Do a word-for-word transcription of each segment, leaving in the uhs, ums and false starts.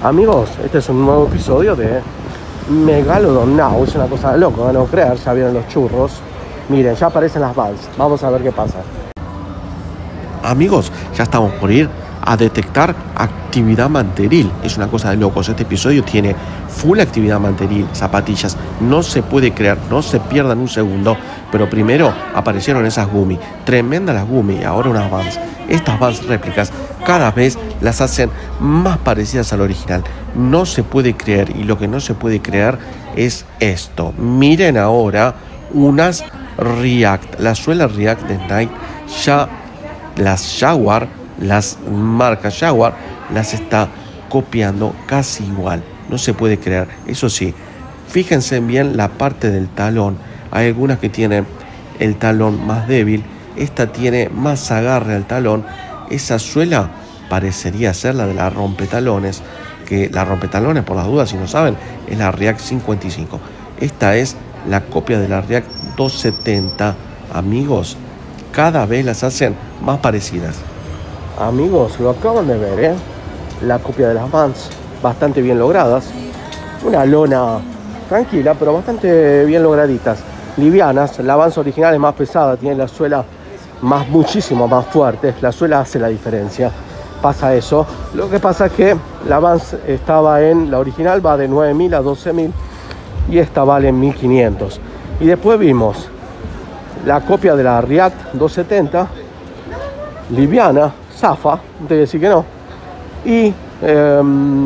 Amigos, este es un nuevo episodio de Megalodon Now. Es una cosa de loco, de no creer. Ya vieron los churros. Miren, ya aparecen las vans. Vamos a ver qué pasa. Amigos, ya estamos por ir a detectar actividad manteril. Es una cosa de locos. Este episodio tiene full actividad manteril, zapatillas. No se puede creer, no se pierdan un segundo. Pero primero aparecieron esas Gumi. Tremendas las Gumi. Y ahora unas vans. Estas vans réplicas cada vez las hacen más parecidas al original. No se puede creer. Y lo que no se puede creer es esto. Miren ahora unas React. La suela React de Nike ya, las Jaguar, las marcas Jaguar, las está copiando casi igual. No se puede creer. Eso sí, fíjense bien la parte del talón. Hay algunas que tienen el talón más débil. Esta tiene más agarre al talón. Esa suela parecería ser la de la rompetalones, que la rompetalones, por las dudas si no saben, es la React cincuenta y cinco. Esta es la copia de la React doscientos setenta. Amigos, cada vez las hacen más parecidas. Amigos, lo acaban de ver, ¿eh? La copia de las Vans, bastante bien logradas. Una lona tranquila, pero bastante bien lograditas. Livianas. La Vans original es más pesada, tiene la suela más, muchísimo más fuerte. La suela hace la diferencia. Pasa eso. Lo que pasa es que la Vans estaba en, la original va de nueve mil a doce mil y esta vale mil quinientos. Y después vimos la copia de la React doscientos setenta, liviana, zafa, no te voy a decir que no. Y eh,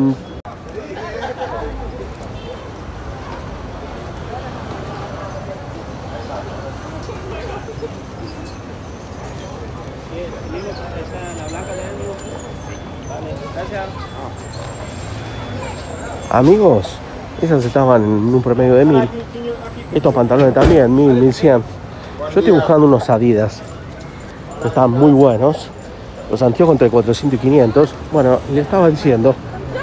amigos, esas estaban en un promedio de mil. Estos pantalones también, mil, mil cien. Yo estoy buscando unos Adidas. Están muy buenos. Los anteojos entre cuatrocientos y quinientos. Bueno, le estaba diciendo.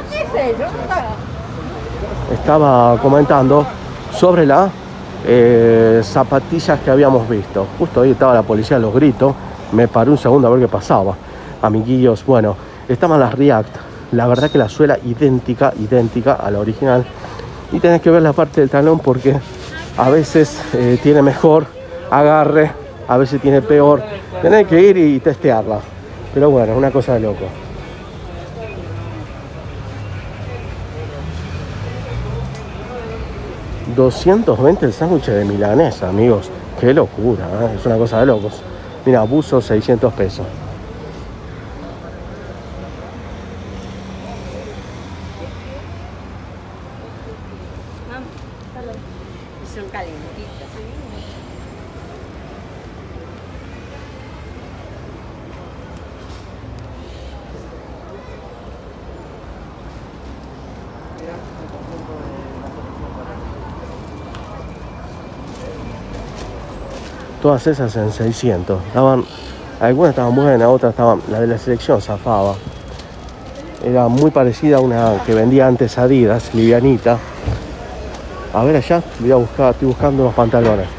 Estaba comentando sobre las eh, zapatillas que habíamos visto. Justo ahí estaba la policía a los gritos. Me paré un segundo a ver qué pasaba. Amiguillos, bueno, estaban las React. La verdad que la suela idéntica, idéntica a la original. Y tenés que ver la parte del talón porque a veces eh, tiene mejor agarre, a veces tiene peor. Tenés que ir y testearla. Pero bueno, es una cosa de loco. doscientos veinte el sándwich de milanesa, amigos. Qué locura, ¿eh? Es una cosa de locos. Mira, buzo seiscientos pesos. Son calentitas. Todas esas en seiscientos. Estaban, algunas estaban buenas, otras estaban. La de la selección zafaba. Era muy parecida a una que vendía antes Adidas, livianita. A ver allá, voy a buscar, estoy buscando unos pantalones.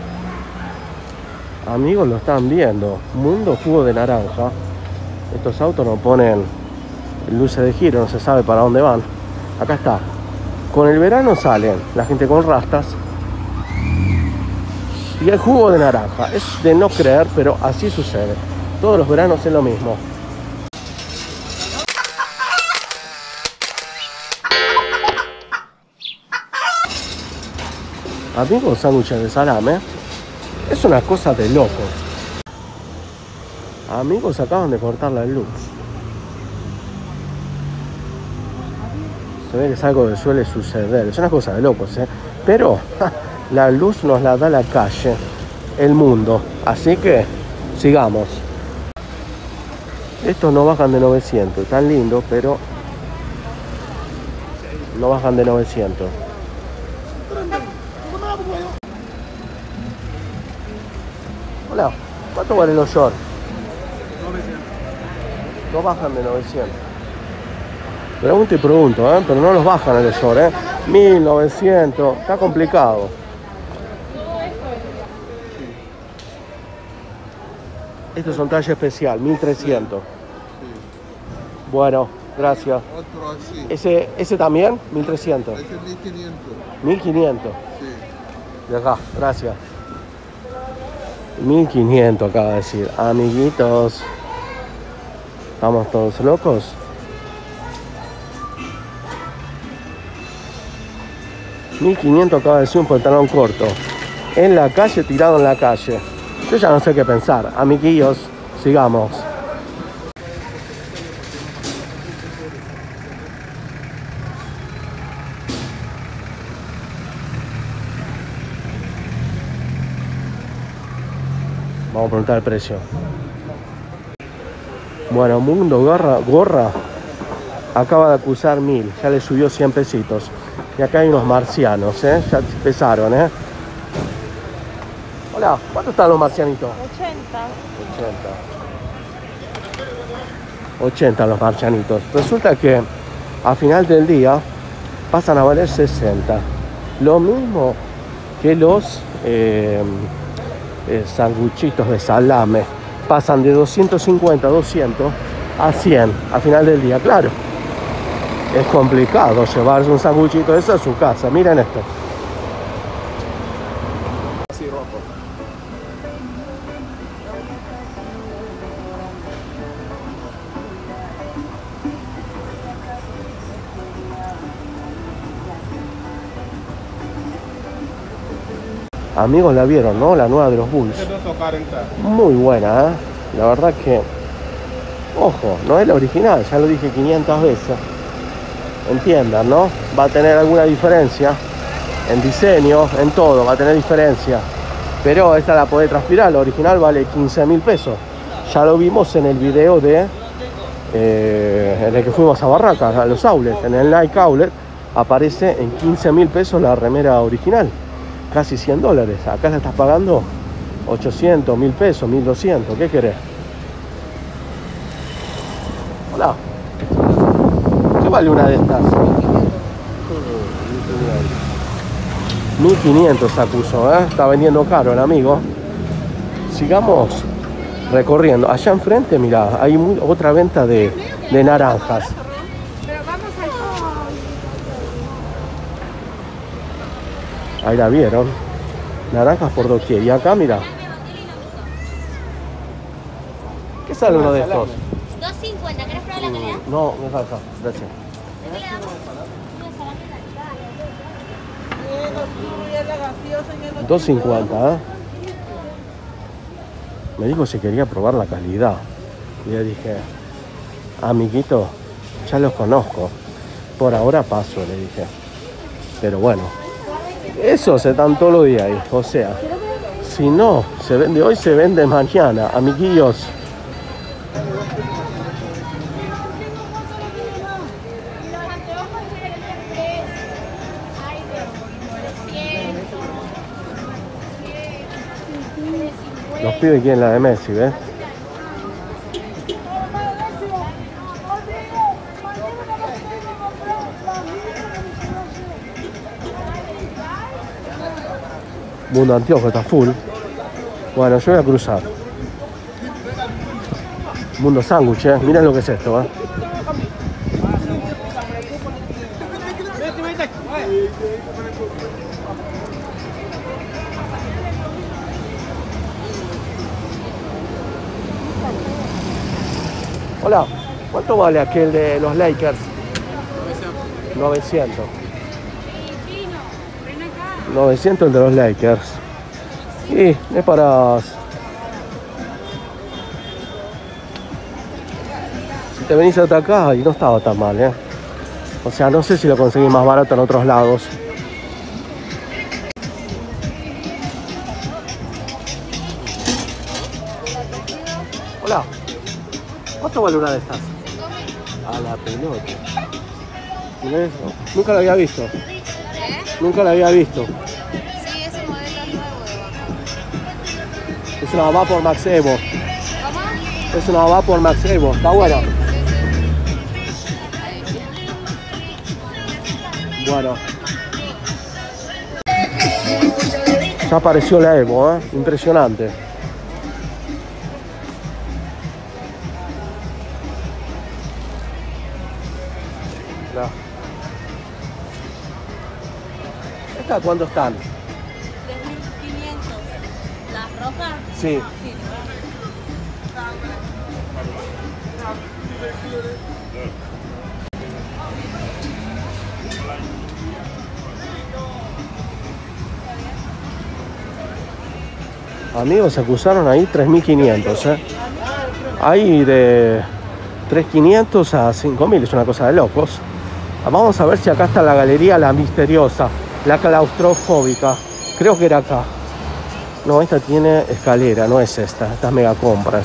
Amigos, lo están viendo. Mundo jugo de naranja. Estos autos no ponen luces de giro, no se sabe para dónde van. Acá está. Con el verano salen la gente con rastas. Y el jugo de naranja. Es de no creer, pero así sucede. Todos los veranos es lo mismo. Amigos, sándwiches de salame. Es una cosa de locos. Amigos, acaban de cortar la luz. Se ve que es algo que suele suceder. Es una cosa de locos, ¿eh? Pero ja, la luz nos la da la calle, el mundo. Así que sigamos. Estos no bajan de novecientos. Tan lindo, pero no bajan de novecientos. Hola, ¿cuánto valen los shorts? novecientos. No bajan de novecientos. Pregunto y pregunto, ¿eh? Pero no los bajan el short, ¿eh? mil novecientos, está complicado. Estos son talla especial, mil trescientos. Bueno, Gracias. Otro así. ¿Ese, ese también? mil trescientos. Ese es mil quinientos. mil quinientos. Sí. De acá, gracias. mil quinientos acaba de decir. Amiguitos. ¿Estamos todos locos? mil quinientos acaba de decir un pantalón corto. En la calle, tirado en la calle. Yo ya no sé qué pensar. Amiguillos, sigamos. Vamos a preguntar el precio. Bueno, Mundo Gorra, gorra acaba de acusar mil. Ya le subió cien pesitos. Y acá hay unos marcianos, ¿eh? Ya empezaron, ¿eh? Hola, ¿cuánto están los marcianitos? ochenta. ochenta. ochenta los marcianitos. Resulta que a final del día pasan a valer sesenta. Lo mismo que los eh, eh, sanguchitos de salame. Pasan de doscientos cincuenta a doscientos a cien a final del día. Claro, es complicado llevarse un sanguchito de eso a su casa. Miren esto. Así rojo. Amigos, la vieron, ¿no? La nueva de los Bulls. Muy buena, ¿eh? La verdad que... Ojo, no es la original, ya lo dije quinientas veces. Entiendan, ¿no? Va a tener alguna diferencia en diseño, en todo, va a tener diferencia. Pero esta la podés transpirar, la original vale quince mil pesos. Ya lo vimos en el video de... Eh, en el que fuimos a Barracas, a los outlets. En el Nike Outlet aparece en quince mil pesos la remera original. Casi cien dólares. Acá la estás pagando ochocientos, mil pesos, mil doscientos. ¿Qué querés? Hola. ¿Qué vale una de estas? mil quinientos acusó, ¿eh? Está vendiendo caro el amigo. Sigamos recorriendo. Allá enfrente, mira, hay muy, otra venta de, de naranjas. Pero vamos Ahí la vieron. Naranjas por doquier. Y acá, mira. ¿Qué sale uno de estos? dos cincuenta, ¿querés probar la calidad? No, me falta. Gracias. ¿Qué le damos? Una salami. dos cincuenta, ¿eh? Me dijo si quería probar la calidad. Y le dije, amiguito, ya los conozco. Por ahora paso, le dije. Pero bueno. Eso se dan todos los días ahí, o sea, si no se vende hoy, se vende mañana, amiguillos. Los pibes quieren la de Messi, ¿ves? Mundo Antiojo está full. Bueno, yo voy a cruzar. Mundo Sándwich, ¿eh? Miren lo que es esto, ¿eh? Hola, ¿cuánto vale aquel de los Lakers? novecientos. novecientos el de los Lakers. Y es para... Si te venís hasta acá, y no estaba tan mal, ¿eh? O sea, no sé si lo conseguís más barato en otros lados. Hola. ¿Cuánto vale una de estas? A la pelota. Mirá eso. Nunca la había visto. ¿Eh? Nunca la había visto. Sí, ese modelo nuevo de Vapor. Es una Vapor Max Evo. ¿Cómo? Es una Vapor Max Evo. Está buena. Bueno. Ya apareció la Evo, ¿eh? Impresionante. estas cuánto están? tres mil quinientos. ¿Las rojas? Sí. Sí. Amigos, se acusaron ahí tres mil quinientos, ¿eh? Hay de tres mil quinientos a cinco mil, es una cosa de locos. Vamos a ver si acá está la galería, la misteriosa, la claustrofóbica. Creo que era acá. No, esta tiene escalera, no es esta. Estas mega compras.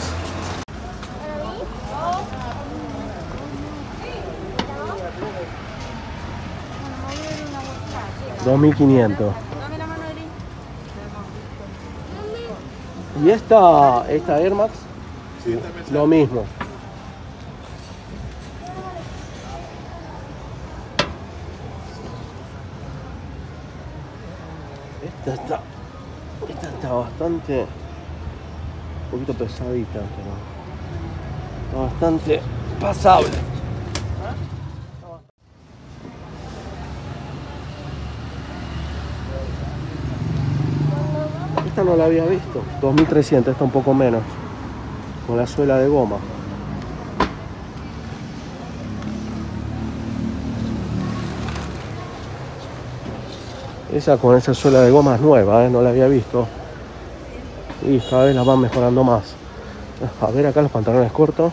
dos mil quinientos. ¿Y esta, esta Air Max? Sí, Lo mismo. Esta está, esta está bastante, un poquito pesadita, pero está bastante pasable. Esta no la había visto, dos mil trescientos, esta un poco menos, con la suela de goma. Esa con esa suela de goma es nueva, ¿eh? No la había visto. Y cada vez la van mejorando más. A ver acá los pantalones cortos.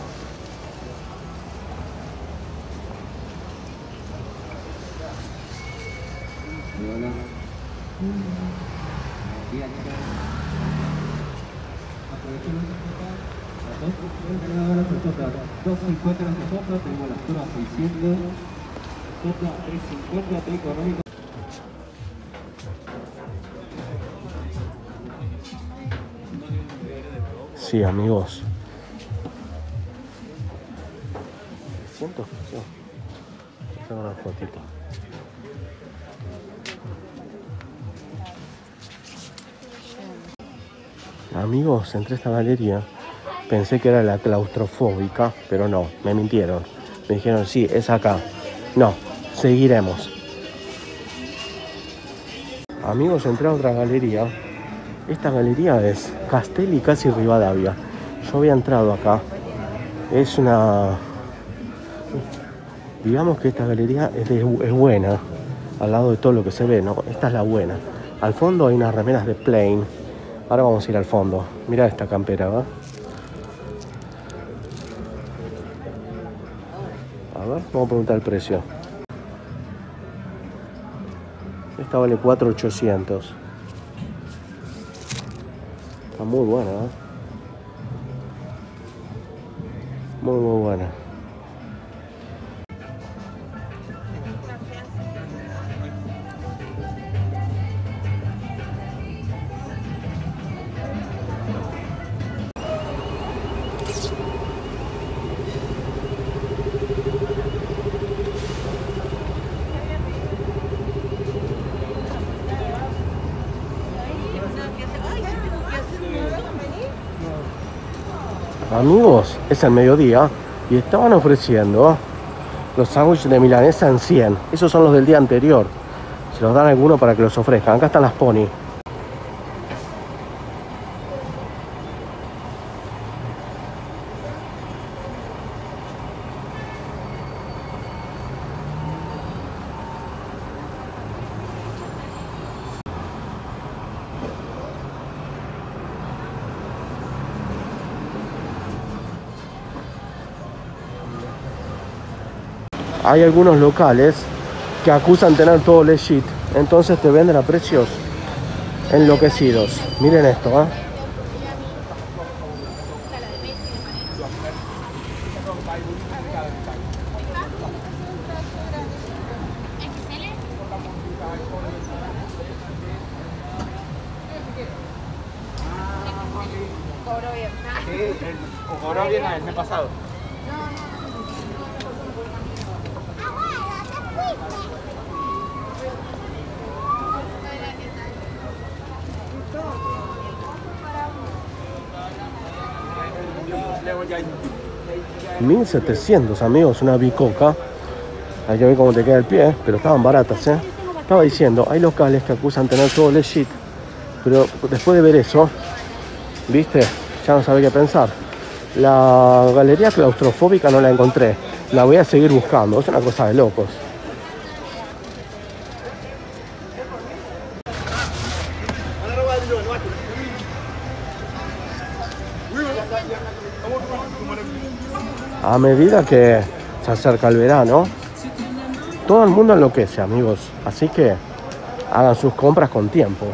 dos cincuenta las nosotros, tenemos las todas seiscientos, todas tres cincuenta, todo económico. Sí, amigos. ¿Siento? Sí. Tengo una fotito. Amigos, entré a esta galería. Pensé que era la claustrofóbica, pero no, me mintieron. Me dijeron, sí, es acá. No, seguiremos. Amigos, entré a otra galería. Esta galería es Castelli casi Rivadavia. Yo había entrado acá. Es una... Digamos que esta galería es, de, es buena. Al lado de todo lo que se ve, ¿no? Esta es la buena. Al fondo hay unas remeras de Plain. Ahora vamos a ir al fondo. Mirá esta campera, ¿va? A ver, vamos a preguntar el precio. Esta vale cuatro mil ochocientos. Está muy buena, ¿eh? Muy, muy buena. Amigos, es el mediodía y estaban ofreciendo los sándwiches de milanesa en cien. Esos son los del día anterior. Se los dan a alguno para que los ofrezcan. Acá están las pony. Hay algunos locales que acusan tener todo legit, entonces te venden a precios enloquecidos. Miren esto, ¿eh? Cobro bien. Sí, el, cobró bien el mes pasado. mil setecientos, amigos, una bicoca. Hay que ver cómo te queda el pie, pero estaban baratas, ¿eh? estaba diciendo, hay locales que acusan tener todo legit, pero después de ver eso, viste, ya no sabía qué pensar. La galería claustrofóbica no la encontré, la voy a seguir buscando, es una cosa de locos. A medida que se acerca el verano, todo el mundo enloquece, amigos, así que hagan sus compras con tiempo.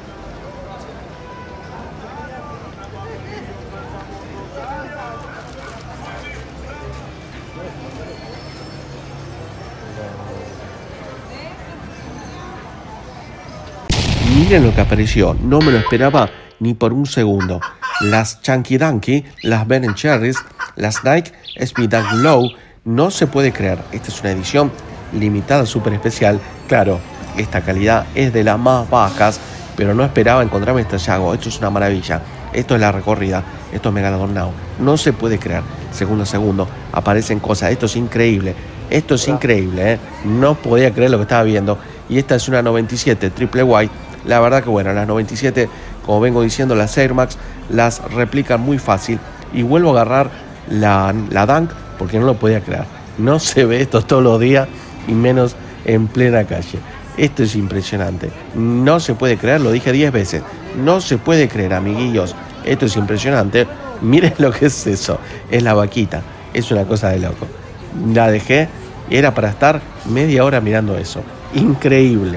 Miren lo que apareció, no me lo esperaba ni por un segundo. Las Chunky Dunky, las Ben Cherries, las Nike S B Dunk Low, no se puede creer. Esta es una edición limitada, súper especial. Claro, esta calidad es de las más bajas, pero no esperaba encontrarme este Yago. Esto es una maravilla. Esto es la recorrida, esto es Megalodon Now. No se puede creer. Segundo a segundo aparecen cosas. Esto es increíble. Esto es increíble, ¿eh? No podía creer lo que estaba viendo. Y esta es una noventa y siete Triple White. La verdad que bueno, las noventa y siete, como vengo diciendo, las Air Max las replican muy fácil. Y vuelvo a agarrar la, la Dunk porque no lo podía creer. No se ve esto todos los días y menos en plena calle. Esto es impresionante. No se puede creer, lo dije diez veces. No se puede creer, amiguillos. Esto es impresionante. Miren lo que es eso. Es la vaquita. Es una cosa de loco. La dejé. Era para estar media hora mirando eso. Increíble.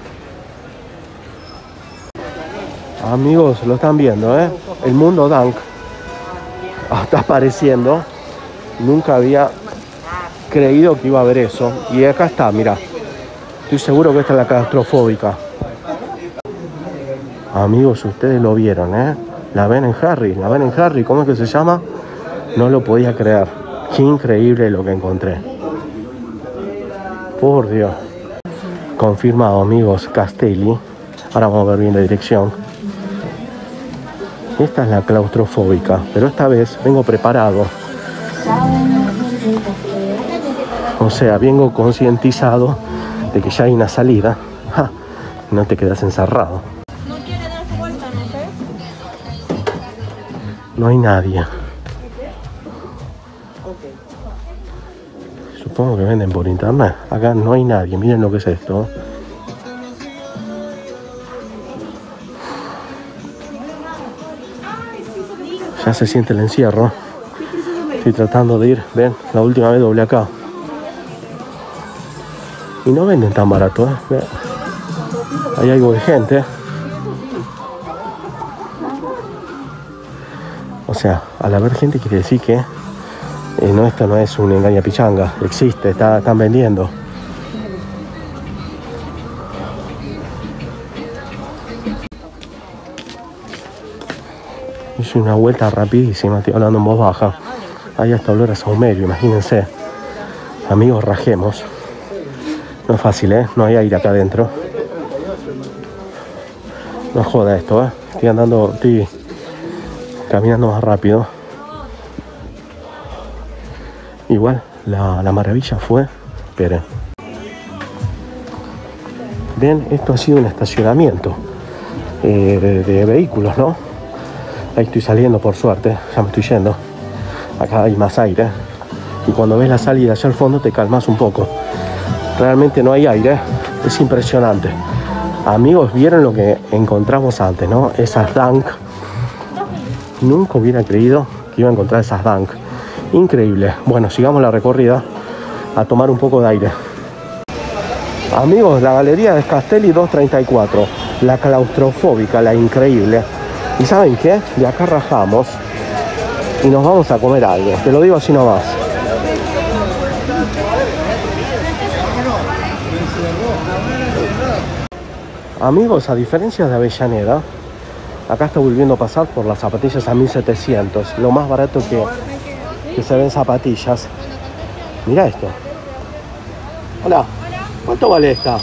Amigos, lo están viendo, ¿eh? El mundo Dunk está apareciendo. Nunca había creído que iba a haber eso. Y acá está, mira. Estoy seguro que esta es la claustrofóbica. Amigos, ustedes lo vieron, ¿eh? La Ben and Harry. La Ben and Harry, ¿cómo es que se llama? No lo podía creer. Qué increíble lo que encontré. Por Dios. Confirmado, amigos. Castelli. Ahora vamos a ver bien la dirección. Esta es la claustrofóbica, pero esta vez vengo preparado. O sea, vengo concientizado de que ya hay una salida. ¡Ja! No te quedas encerrado. No quiere darse vuelta, ¿no sé? No hay nadie. Supongo que venden por internet. Acá no hay nadie. Miren lo que es esto. Ya se siente el encierro. Estoy tratando de ir. Ven, la última vez doblé acá. Y no venden tan barato, ¿eh? Ven. Hay algo de gente. O sea, al haber gente quiere decir que eh, no, esto no es un engaña pichanga. Existe, está, están vendiendo. Hice una vuelta rapidísima, estoy hablando en voz baja. Hay hasta olor a saumerio, imagínense. Amigos, rajemos. No es fácil, ¿eh? No hay aire acá adentro. No joda esto, ¿eh? Estoy andando, estoy caminando más rápido. Igual, la, la maravilla fue... Esperen. Ven, esto ha sido un estacionamiento eh, de, de vehículos, ¿no? Ahí estoy saliendo, por suerte. Ya me estoy yendo. Acá hay más aire. Y cuando ves la salida allá al fondo te calmas un poco. Realmente no hay aire. Es impresionante. Amigos, vieron lo que encontramos antes, ¿no? Esas Dunk. Nunca hubiera creído que iba a encontrar esas Dunk. Increíble. Bueno, sigamos la recorrida a tomar un poco de aire. Amigos, la galería de Castelli doscientos treinta y cuatro. La claustrofóbica, la increíble. ¿Y saben qué? De acá rajamos y nos vamos a comer algo. Te lo digo así nomás. Amigos, a diferencia de Avellaneda, acá está volviendo a pasar por las zapatillas a mil setecientos. Lo más barato que, que se ven zapatillas. Mira esto. Hola. ¿Cuánto vale esta?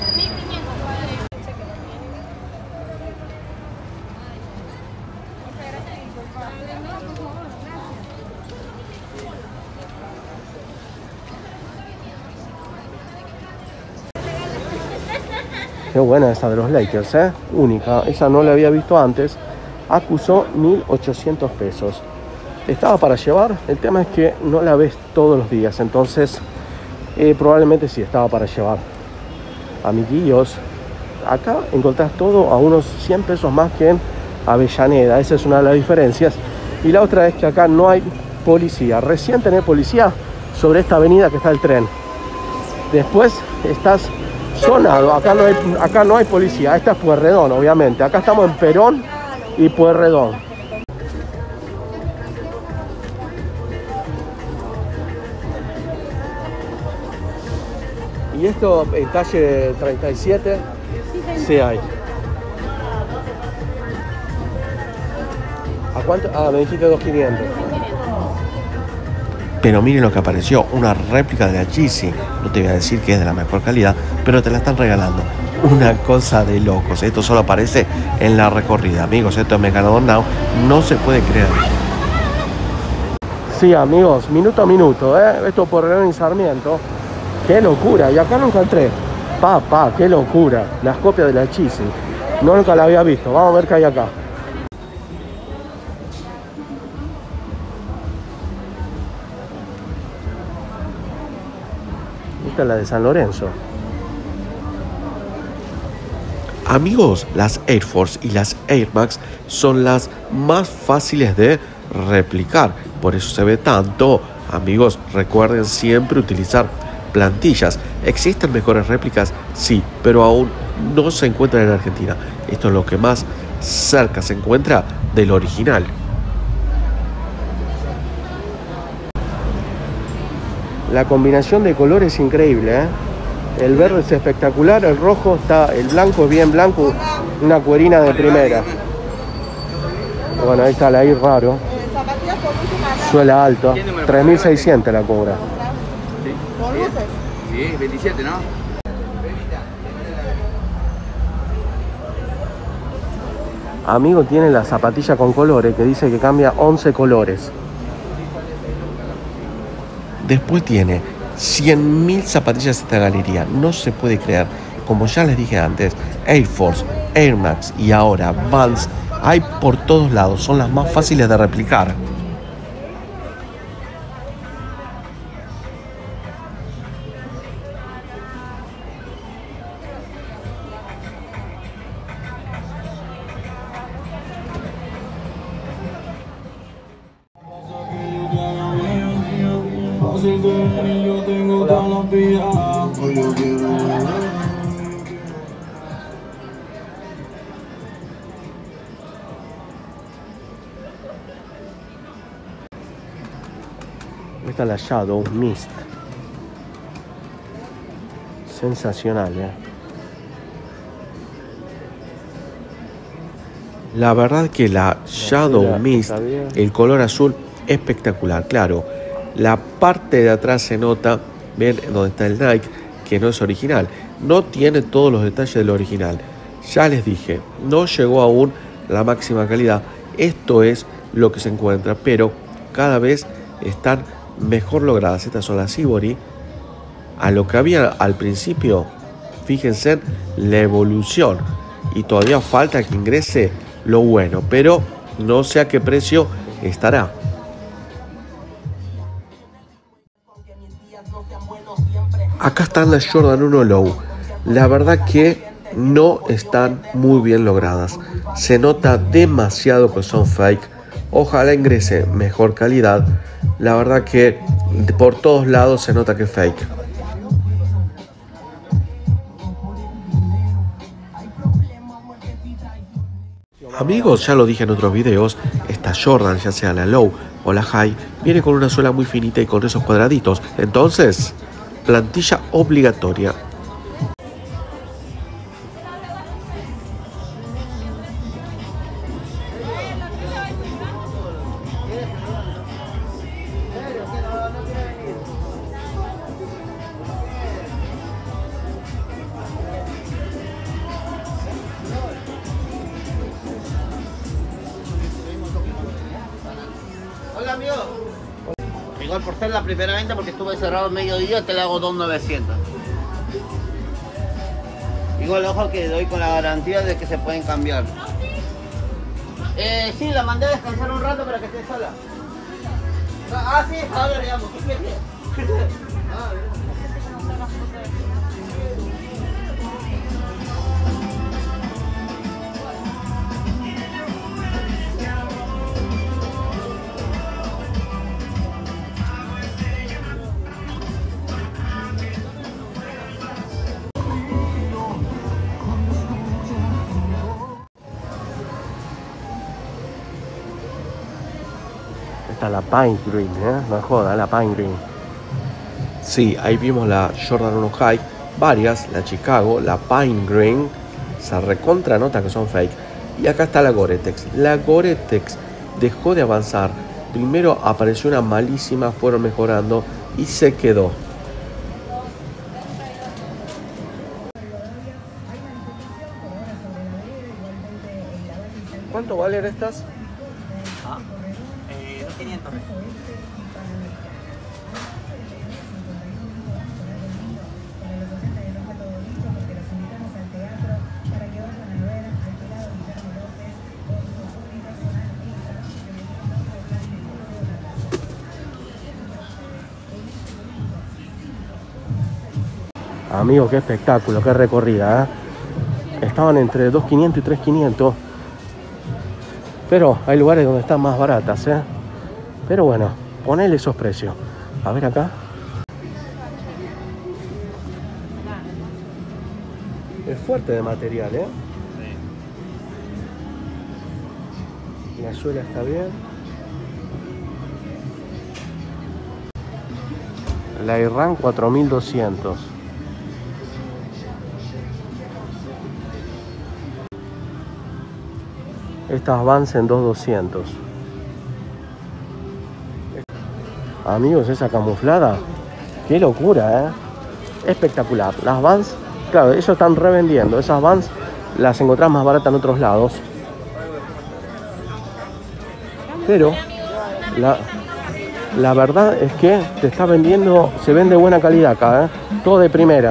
Qué buena esa de los Lakers, ¿eh? Única. Esa no la había visto antes. Acusó mil ochocientos pesos. Estaba para llevar. El tema es que no la ves todos los días. Entonces, eh, probablemente sí estaba para llevar. Amiguillos, acá encontrás todo a unos cien pesos más que en Avellaneda. Esa es una de las diferencias. Y la otra es que acá no hay policía. Recién tenés policía sobre esta avenida que está el tren. Después estás zonado. Acá no hay, acá no hay policía. Esta es Pueyrredón, obviamente. Acá estamos en Perón y Pueyrredón. Y esto en calle treinta y siete sí hay. ¿A cuánto? Ah, me dijiste dos mil quinientos. Pero miren lo que apareció, una réplica de la Yeezy. No te voy a decir que es de la mejor calidad, pero te la están regalando. Una cosa de locos. Esto solo aparece en la recorrida, amigos. Esto es Megalodon Now. No se puede creer. Sí, amigos, minuto a minuto, ¿eh? Esto por Real y Sarmiento. ¡Qué locura! Y acá no encontré. Papá, qué locura. Las copias de la Yeezy. No, nunca la había visto. Vamos a ver qué hay acá. Esta es la de San Lorenzo. Amigos, las Air Force y las Air Max son las más fáciles de replicar. Por eso se ve tanto. Amigos, recuerden siempre utilizar plantillas. ¿Existen mejores réplicas? Sí, pero aún no se encuentran en Argentina. Esto es lo que más cerca se encuentra del original. La combinación de colores es increíble, ¿eh? El verde es espectacular, el rojo está, el blanco es bien blanco, una cuerina de primera. Bueno, ahí está la I raro. Suela alto, tres mil seiscientos la cobra. Con luces. Sí, veintisiete, ¿no? Amigo tiene la zapatilla con colores que dice que cambia once colores. Después tiene cien mil zapatillas esta galería. No se puede creer. Como ya les dije antes, Air Force, Air Max y ahora Vans hay por todos lados. Son las más fáciles de replicar. Esta es la Shadow Mist. Sensacional, ¿eh? La verdad que la Shadow Mist, el color azul, espectacular. Claro, la parte de atrás se nota, ven donde está el Nike, que no es original. No tiene todos los detalles del original. Ya les dije, no llegó aún la máxima calidad. Esto es lo que se encuentra, pero cada vez están mejor logradas. Estas son las Ivory. A lo que había al principio, fíjense la evolución. Y todavía falta que ingrese lo bueno, pero no sé a qué precio estará. Acá están las Jordan uno Low. La verdad que no están muy bien logradas. Se nota demasiado que son fake. Ojalá ingrese mejor calidad. La verdad que por todos lados se nota que es fake. Amigos, ya lo dije en otros videos, esta Jordan, ya sea la Low o la High, viene con una suela muy finita y con esos cuadraditos. Entonces, plantilla obligatoria. Hola amigo. Igual por ser la primera venta, porque estuve cerrado el mediodía, te la hago dos mil novecientos. Igual ojo que doy con la garantía de que se pueden cambiar. Eh, sí, la mandé a descansar un rato para que esté sola. Ah, sí, a ver, digamos, ¿qué quieres? Ah, Esta es la Pine Green, ¿eh? No es joda, la Pine Green. Sí, ahí vimos la Jordan uno High, varias, la Chicago, la Pine Green, se recontra nota que son fake. Y acá está la Gore-Tex. La Gore-Tex dejó de avanzar. Primero apareció una malísima, fueron mejorando y se quedó. ¿Cuánto valen estas? Ah, eh, dos mil quinientos. Amigo, qué espectáculo, qué recorrida, ¿eh? Estaban entre dos mil quinientos y tres mil quinientos. Pero hay lugares donde están más baratas, ¿eh? Pero bueno, ponele esos precios. A ver acá. Es fuerte de material, ¿eh? Sí. La suela está bien. La Iran cuatro mil doscientos. Estas Vans en dos mil doscientos. Amigos, esa camuflada, qué locura, ¿eh? Espectacular. Las Vans, claro, ellos están revendiendo. Esas Vans las encontrás más baratas en otros lados. Pero la, la verdad es que te está vendiendo, se vende buena calidad acá, ¿eh? Todo de primera.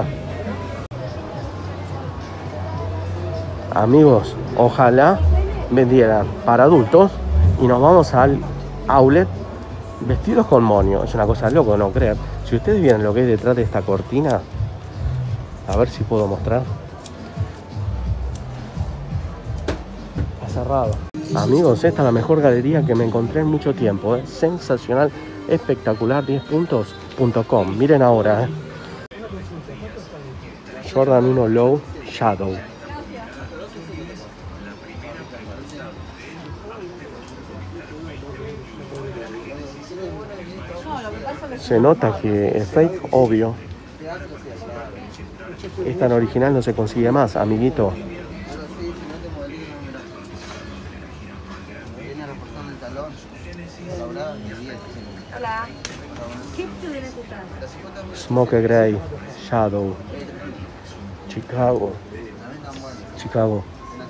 Amigos, ojalá vendieran para adultos y nos vamos al outlet vestidos con moño. Es una cosa loco no creer. Si ustedes vieran lo que hay detrás de esta cortina, a ver si puedo mostrar. Está cerrado. Amigos, esta es la mejor galería que me encontré en mucho tiempo, ¿eh? Sensacional, espectacular, diez puntos punto com. Miren ahora, ¿eh? Jordan uno Low Shadow. Se nota que es fake, obvio. Esta en original no se consigue más, amiguito. Hola. ¿Qué te necesitas? Smoke Gray, Shadow, Chicago, Chicago.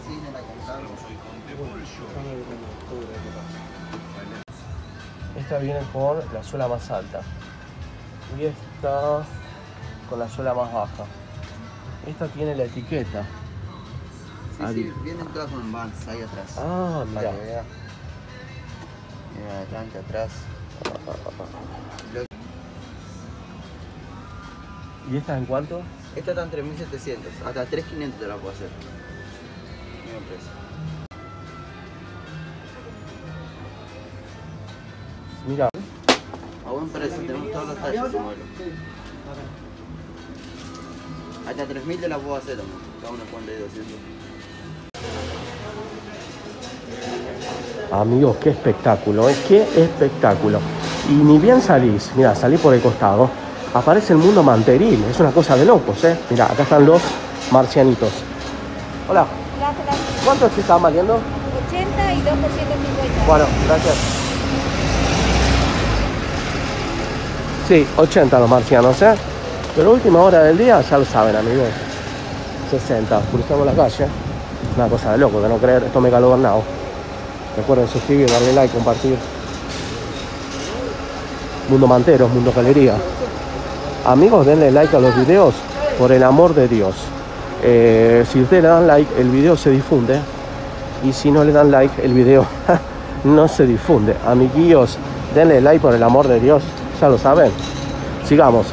Esta viene con la suela más alta y esta con la suela más baja. Esta tiene la etiqueta. Sí, sí, vienen todas con Vans ahí atrás. Ah, mira. Mira, adelante, atrás. ¿Y esta en cuánto? Esta está en tres mil setecientos, hasta tres mil quinientos te la puedo hacer. Mismo precio. Mira. A buen precio, tenemos todos los talles de modelo. Hasta tres mil te la puedo hacer, hombre. Cada uno pone de doscientos. Amigos, qué espectáculo, ¿eh? Qué espectáculo. Y ni bien salís, mira, salí por el costado, aparece el mundo manteril, es una cosa de locos, ¿eh? Mira, acá están los marcianitos. Hola. Gracias. ¿Cuántos te estaban valiendo? ochenta y dos por ciento cincuenta. Bueno, gracias. Sí, ochenta los marcianos, ¿eh? Pero última hora del día, ya lo saben, amigos. sesenta, cruzamos la calle. Una cosa de loco, de no creer, esto me caló Bernao. Recuerden suscribir, darle like, compartir. Mundo Manteros, Mundo Galería. Amigos, denle like a los videos, por el amor de Dios. Eh, si ustedes le dan like, el video se difunde. Y si no le dan like, el video no se difunde. Amiguillos, denle like por el amor de Dios. Ya lo saben. Sigamos.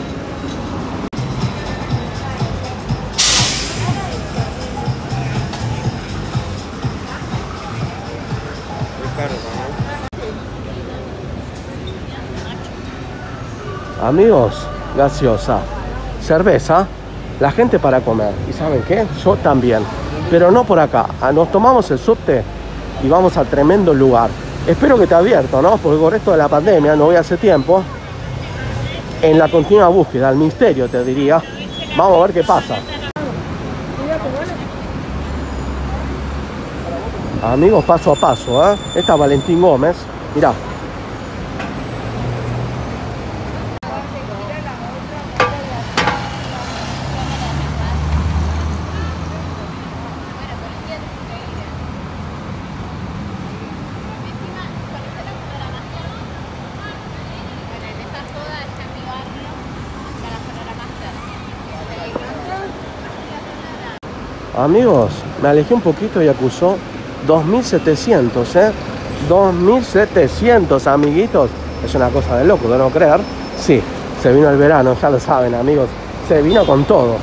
Amigos, gaseosa, cerveza, la gente para comer. ¿Y saben qué? Yo también. Pero no por acá. Nos tomamos el subte y vamos a tremendo lugar. Espero que esté abierto, ¿no? Porque con esto de la pandemia no voy hace tiempo. En la continua búsqueda, el misterio te diría. Vamos a ver qué pasa. Amigos, paso a paso, ¿eh? Esta es Valentín Gómez. Mirá. Amigos, me alejé un poquito y acusó dos mil setecientos, ¿eh? dos mil setecientos, amiguitos. Es una cosa de loco, de no creer. Sí, se vino el verano, ya lo saben, amigos. Se vino con todo.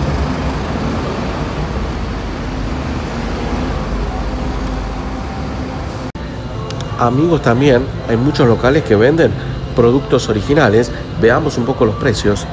Amigos, también hay muchos locales que venden productos originales. Veamos un poco los precios.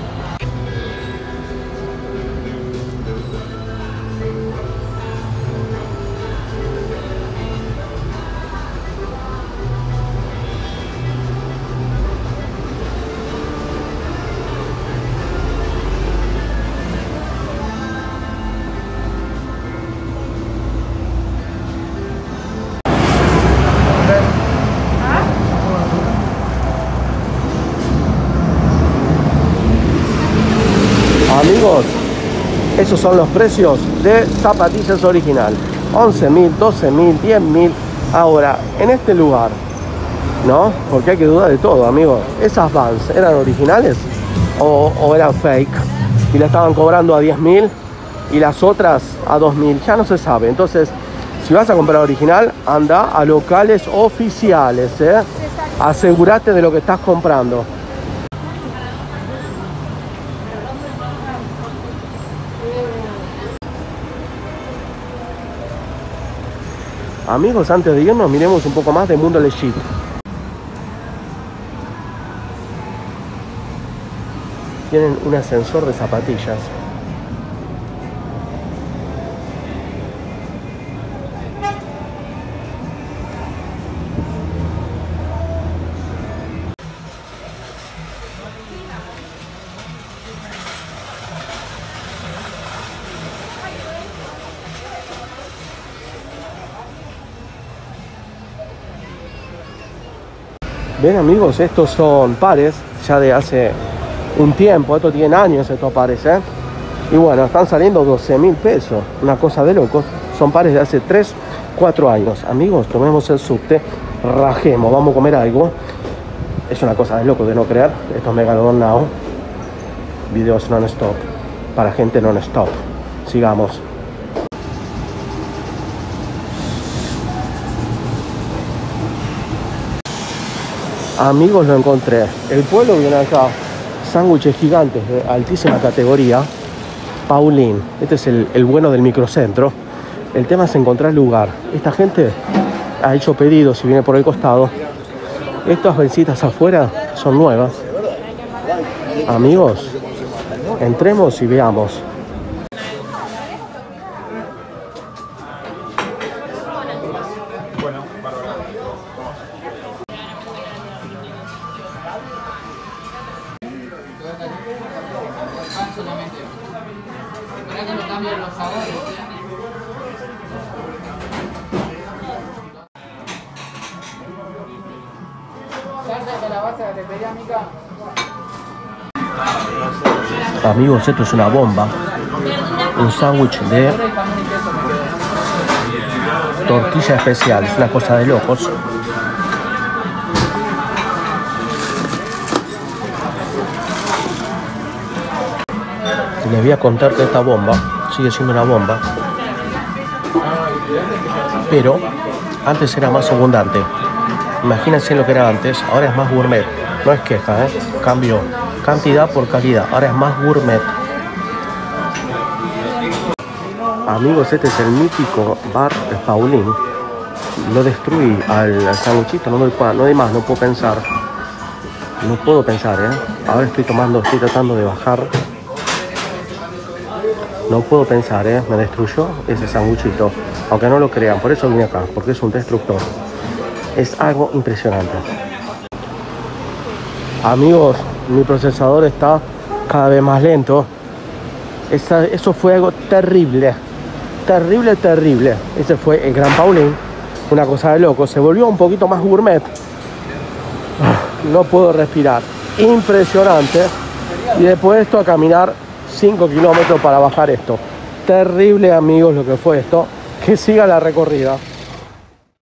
Amigos, esos son los precios de zapatillas original. once mil, doce mil, diez mil. Ahora, en este lugar, ¿no? Porque hay que dudar de todo, amigos. ¿Esas Vans eran originales o, o eran fake? Y la estaban cobrando a diez mil y las otras a dos mil. Ya no se sabe. Entonces, si vas a comprar original, anda a locales oficiales, ¿eh? Asegúrate de lo que estás comprando. Amigos, antes de irnos, miremos un poco más de Mundo Legit. Tienen un ascensor de zapatillas. Ven, amigos, estos son pares ya de hace un tiempo. Estos tienen años, estos pares, ¿eh? Y bueno, están saliendo doce mil pesos. Una cosa de locos. Son pares de hace tres, cuatro años. Amigos, tomemos el subte, rajemos, vamos a comer algo. Es una cosa de loco de no creer. Esto es Megalodon Now. Videos non-stop. Para gente non-stop. Sigamos. Amigos, lo encontré. El pueblo viene acá. Sándwiches gigantes de altísima categoría. Paulín. Este es el, el bueno del microcentro. El tema es encontrar lugar. Esta gente ha hecho pedidos y viene por el costado. Estas vencitas afuera son nuevas. Amigos, entremos y veamos. Amigos, esto es una bomba. Un sándwich de tortilla especial. Es una cosa de locos. Les voy a contar que esta bomba sigue siendo una bomba. Pero antes era más abundante. Imagínense lo que era antes, ahora es más gourmet. No es queja, ¿eh? Cambio cantidad por calidad, ahora es más gourmet. Amigos, este es el mítico bar Paulín. Lo destruí al, al sanguchito, no doy, no doy más, no puedo pensar. No puedo pensar, ¿eh? Ahora estoy tomando, estoy tratando de bajar. No puedo pensar, ¿eh? Me destruyó ese sanguchito. Aunque no lo crean, por eso vine acá, porque es un destructor. Es algo impresionante. Amigos, mi procesador está cada vez más lento. Esa, eso fue algo terrible. Terrible, terrible. Ese fue el Gran Paulín. Una cosa de loco. Se volvió un poquito más gourmet. No puedo respirar. Impresionante. Y después de esto a caminar cinco kilómetros para bajar esto. Terrible, amigos, lo que fue esto. Que siga la recorrida.